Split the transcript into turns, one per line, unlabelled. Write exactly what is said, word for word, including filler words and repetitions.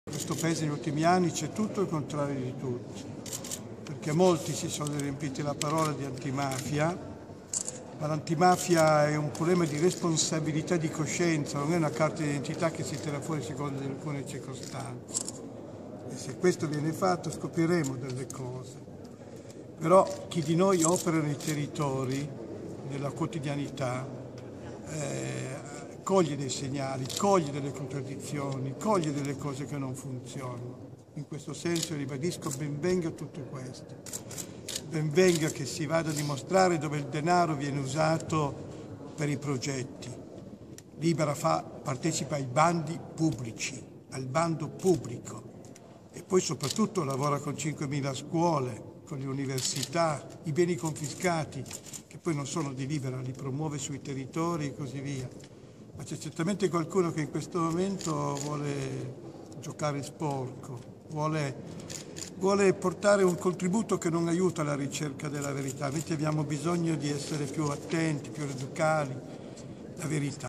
In questo paese negli ultimi anni c'è tutto il contrario di tutti, perché molti si sono riempiti la parola di antimafia, ma l'antimafia è un problema di responsabilità di coscienza, non è una carta d'identità che si tira fuori secondo alcune circostanze. E se questo viene fatto scopriremo delle cose. Però chi di noi opera nei territori, nella quotidianità, eh, coglie dei segnali, coglie delle contraddizioni, coglie delle cose che non funzionano. In questo senso ribadisco ben venga tutto questo. Ben venga che si vada a dimostrare dove il denaro viene usato per i progetti. Libera fa, partecipa ai bandi pubblici, al bando pubblico e poi soprattutto lavora con cinquemila scuole, con le università, i beni confiscati, che poi non sono di Libera, li promuove sui territori e così via. Ma c'è certamente qualcuno che in questo momento vuole giocare sporco, vuole, vuole portare un contributo che non aiuta alla ricerca della verità. Invece abbiamo bisogno di essere più attenti, più radicali, la verità.